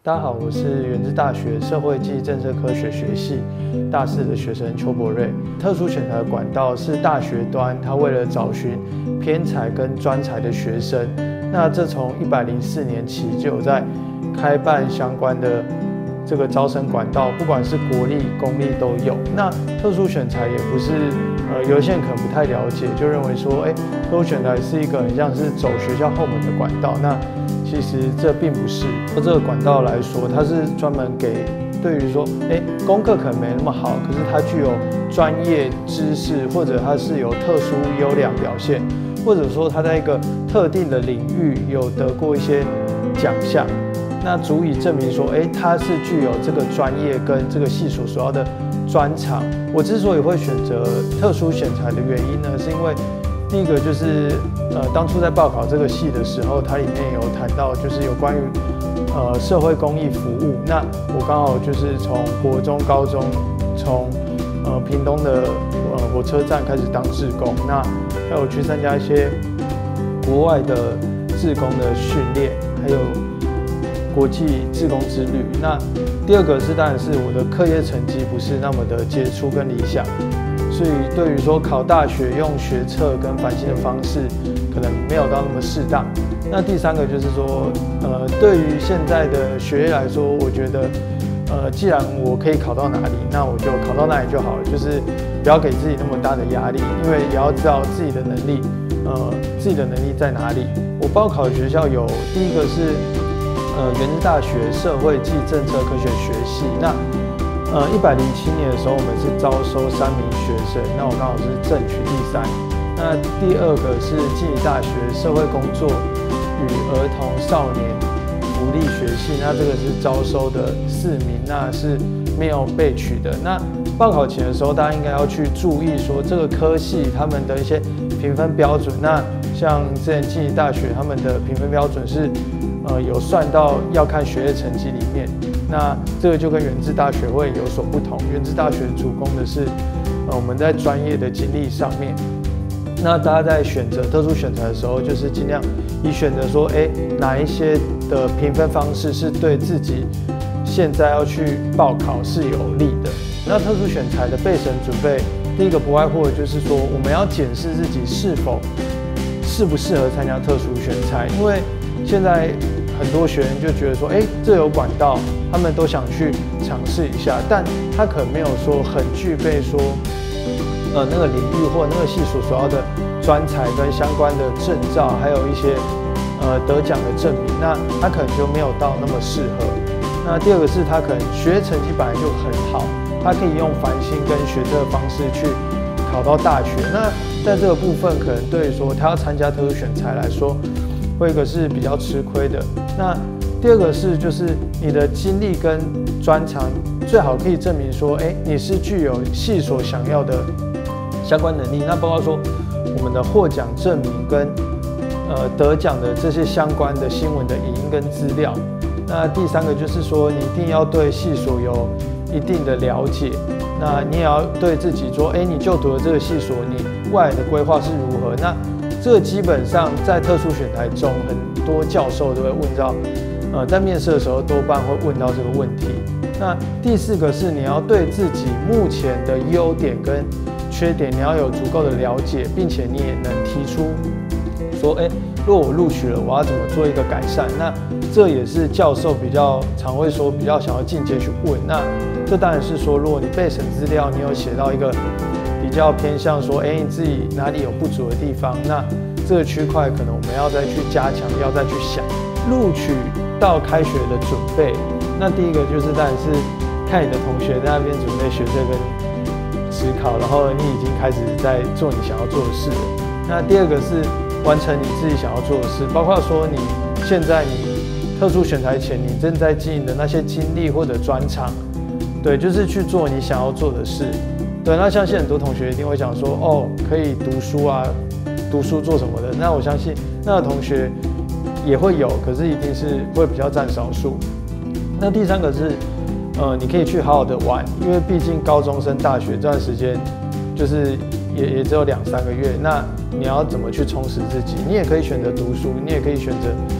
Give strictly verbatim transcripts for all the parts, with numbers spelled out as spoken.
大家好，我是原治大学社会暨政策科学学系大四的学生邱博瑞。特殊选材的管道是大学端，他为了找寻偏才跟专才的学生，那这从一百零四年起就有在开办相关的这个招生管道，不管是国立、公立都有。那特殊选材也不是呃，有些人可能不太了解，就认为说，哎，特殊选材是一个很像是走学校后门的管道。那其实这并不是，就这个管道来说，它是专门给对于说，哎，功课可能没那么好，可是它具有专业知识，或者它是有特殊优良表现，或者说他在一个特定的领域有得过一些奖项，那足以证明说，哎，他是具有这个专业跟这个系所所要的专长。我之所以会选择特殊选材的原因呢，是因为第一个就是呃，当初在报考这个系的时候，它里面有谈到就是有关于呃社会公益服务。那我刚好就是从国中、高中，从呃屏东的呃火车站开始当志工，那还有去参加一些国外的志工的训练，还有国际志工之旅。那第二个是当然是我的课业成绩不是那么的杰出跟理想。所以对于说考大学用学测跟繁星的方式，可能没有到那么适当。那第三个就是说，呃，对于现在的学业来说，我觉得，呃，既然我可以考到哪里，那我就考到哪里就好了，就是不要给自己那么大的压力，因为也要知道自己的能力，呃，自己的能力在哪里。我报考的学校有第一个是，呃，原治大学社会暨政策科学学系。那呃，一百零七年的时候，我们是招收三名学生，那我刚好是正取第三。那第二个是暨大学社会工作与儿童少年福利学系，那这个是招收的四名，那是没有被取的。那报考前的时候，大家应该要去注意说这个科系他们的一些评分标准。那像之前暨大学他们的评分标准是，呃，有算到要看学业成绩里面。那这个就跟原治大学会有所不同，原治大学主攻的是，呃，我们在专业的经历上面。那大家在选择特殊选材的时候，就是尽量以选择说，哎，哪一些的评分方式是对自己现在要去报考是有利的。那特殊选材的备审准备，第一个不外乎的就是说，我们要检视自己是否适不适合参加特殊选材，因为现在很多学员就觉得说，哎，这有管道，他们都想去尝试一下，但他可能没有说很具备说，呃，那个领域或那个系所所要的专才跟相关的证照，还有一些呃得奖的证明，那他可能就没有到那么适合。那第二个是他可能学业成绩本来就很好，他可以用繁星跟学测的方式去考到大学。那在这个部分，可能对于说他要参加特殊选材来说，会一个是比较吃亏的。那第二个是就是你的经历跟专长最好可以证明说，哎，你是具有系所想要的相关能力。那包括说我们的获奖证明跟呃得奖的这些相关的新闻的影音跟资料。那第三个就是说，你一定要对系所有一定的了解。那你也要对自己说，哎，你就读了这个系所，你未来的规划是如何？那这个基本上在特殊选材中，很多教授都会问到，呃，在面试的时候多半会问到这个问题。那第四个是你要对自己目前的优点跟缺点，你要有足够的了解，并且你也能提出说，哎，如果我录取了，我要怎么做一个改善？那这也是教授比较常会说，比较想要进阶去问。那这当然是说，如果你备审资料，你有写到一个比较偏向说，哎，你自己哪里有不足的地方，那这个区块可能我们要再去加强，要再去想。录取到开学的准备，那第一个就是当然是看你的同学在那边准备学测跟指考，然后你已经开始在做你想要做的事了。那第二个是完成你自己想要做的事，包括说你现在你特殊选材前你正在经营的那些经历或者专长，对，就是去做你想要做的事。对，那相信很多同学一定会想说，哦，可以读书啊，读书做什么的？那我相信那个同学也会有，可是一定是会比较占少数。那第三个是，呃，你可以去好好的玩，因为毕竟高中升大学这段时间，就是也也只有两三个月，那你要怎么去充实自己？你也可以选择读书，你也可以选择去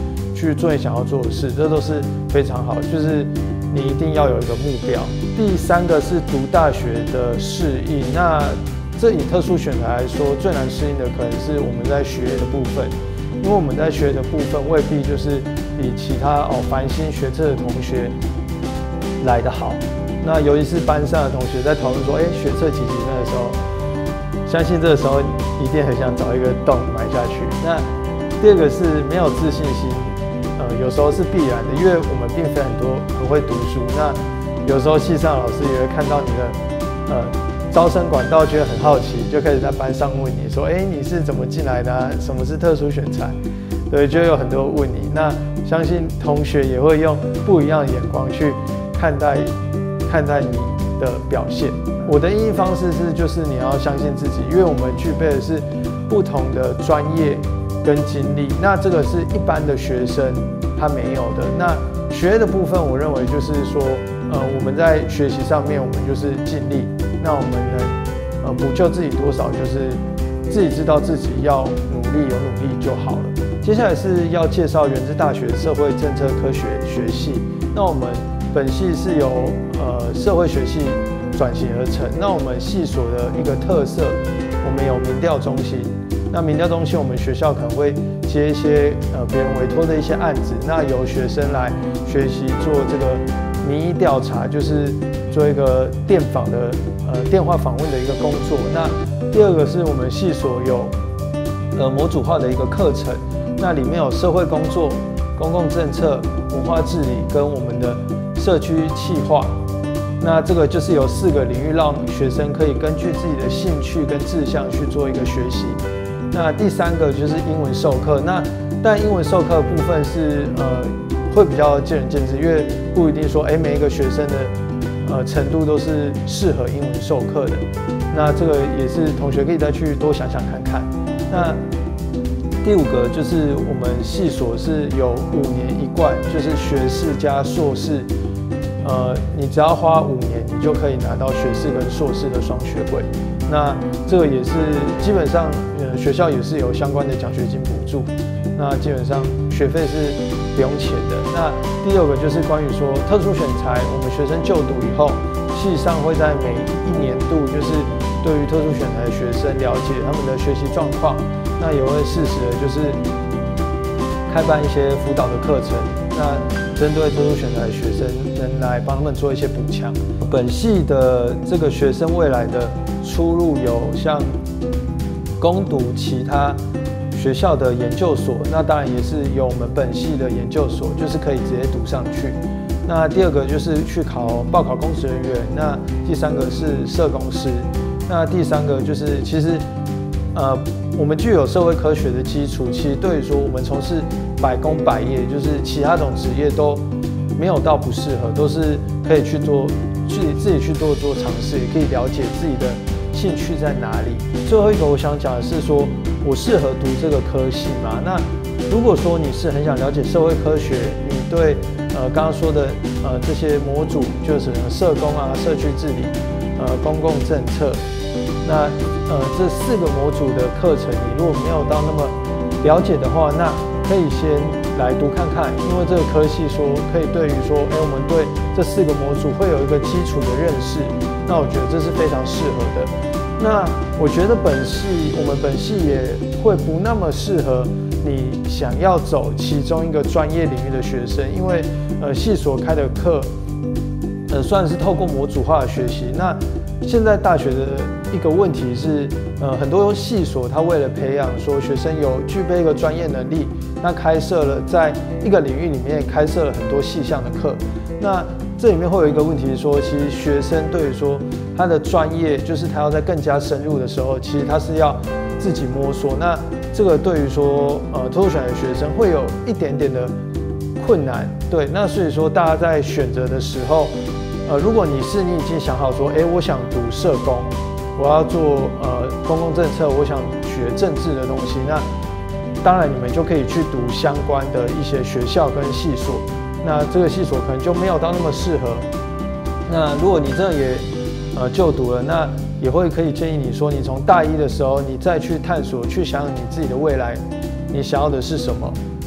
去做你想要做的事，这都是非常好。就是你一定要有一个目标。第三个是读大学的适应，那这以特殊选材来说，最难适应的可能是我们在学业的部分，因为我们在学的部分未必就是比其他哦繁星学测的同学来得好。那尤其是班上的同学在讨论说，哎，学测几级那个时候，相信这个时候一定很想找一个洞埋下去。那第二个是没有自信心，呃，有时候是必然的，因为我们并非很多很会读书。那有时候系上老师也会看到你的呃招生管道，觉得很好奇，就开始在班上问你说：“哎，你是怎么进来的啊？什么是特殊选材？”对，就有很多问你。那相信同学也会用不一样的眼光去看待看待你的表现。我的应对方式是，就是你要相信自己，因为我们具备的是不同的专业跟经历。那这个是一般的学生他没有的。那学业的部分，我认为就是说。呃，我们在学习上面，我们就是尽力。那我们能呃补救自己多少，就是自己知道自己要努力，有努力就好了。接下来是要介绍原治大学社会政策科学学系。那我们本系是由呃社会学系转型而成。那我们系所的一个特色，我们有民调中心。那民调中心，我们学校可能会接一些呃别人委托的一些案子，那由学生来学习做这个。民意调查就是做一个电访的呃电话访问的一个工作。那第二个是我们系所有呃模组化的一个课程，那里面有社会工作、公共政策、文化治理跟我们的社区企划。那这个就是有四个领域，让学生可以根据自己的兴趣跟志向去做一个学习。那第三个就是英文授课，那但英文授课的部分是呃。会比较见仁见智，因为不一定说，哎，每一个学生的呃程度都是适合英文授课的。那这个也是同学可以再去多想想看看。那第五个就是我们系所是有五年一贯，就是学士加硕士，呃，你只要花五年，你就可以拿到学士跟硕士的双学位。那这个也是基本上，呃，学校也是有相关的奖学金补助。那基本上学费是不用钱的。那第六个就是关于说特殊选材，我们学生就读以后，系上会在每一年度，就是对于特殊选材的学生了解他们的学习状况，那也会适时的就是开办一些辅导的课程，那针对特殊选材的学生能来帮他们做一些补强。本系的这个学生未来的出路有像攻读其他学校的研究所，那当然也是有我们本系的研究所，就是可以直接读上去。那第二个就是去考报考公职人员，那第三个是社工师，那第三个就是其实呃我们具有社会科学的基础，其实对于说我们从事百工百业，就是其他种职业都没有到不适合，都是可以去做去自己去多做尝试，也可以了解自己的兴趣在哪里。最后一个我想讲的是说，我适合读这个科系吗？那如果说你是很想了解社会科学，你对呃刚刚说的呃这些模组，就是社工啊、社区治理、呃公共政策，那呃这四个模组的课程，你如果没有到那么了解的话，那可以先来读看看，因为这个科系说可以对于说，哎，我们对这四个模组会有一个基础的认识，那我觉得这是非常适合的。那我觉得本系我们本系也会不那么适合你想要走其中一个专业领域的学生，因为呃系所开的课，呃算是透过模组化的学习。那现在大学的一个问题是，呃很多系所它为了培养说学生有具备一个专业能力，那开设了在一个领域里面开设了很多细项的课。那这里面会有一个问题是说，其实学生对于说他的专业，就是他要在更加深入的时候，其实他是要自己摸索。那这个对于说呃特殊选材的学生会有一点点的困难，对。那所以说大家在选择的时候，呃，如果你是你已经想好说，哎，我想读社工，我要做呃公共政策，我想学政治的东西，那当然你们就可以去读相关的一些学校跟系所。那这个系所可能就没有到那么适合。那如果你真的也呃就读了，那也会可以建议你说，你从大一的时候，你再去探索，去想想你自己的未来，你想要的是什么。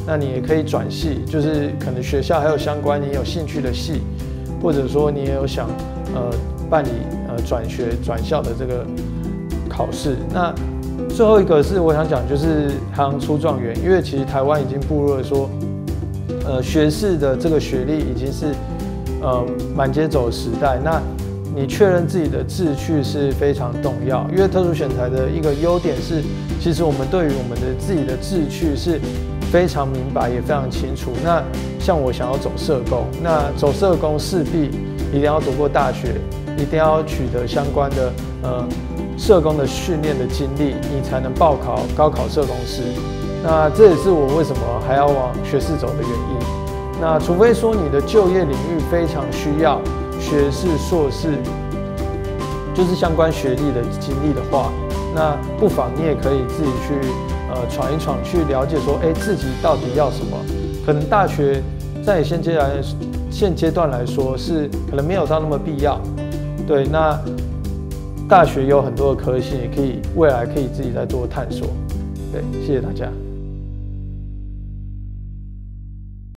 那你也可以转系，就是可能学校还有相关你有兴趣的系，或者说你也有想呃办理呃转学转校的这个考试。那最后一个是我想讲，就是行出状元，因为其实台湾已经步入了说，呃学士的这个学历已经是呃满街走的时代。那你确认自己的志趣是非常重要，因为特殊选材的一个优点是，其实我们对于我们的自己的志趣是非常明白，也非常清楚。那像我想要走社工，那走社工势必一定要读过大学，一定要取得相关的呃社工的训练的经历，你才能报考高考社工师。那这也是我为什么还要往学士走的原因。那除非说你的就业领域非常需要学士、硕士，就是相关学历的经历的话，那不妨你也可以自己去呃闯一闯，去了解说，哎，自己到底要什么？可能大学在现阶段现阶段来说是可能没有到那么必要。对，那大学有很多的科系，也可以未来可以自己再做探索。对，谢谢大家。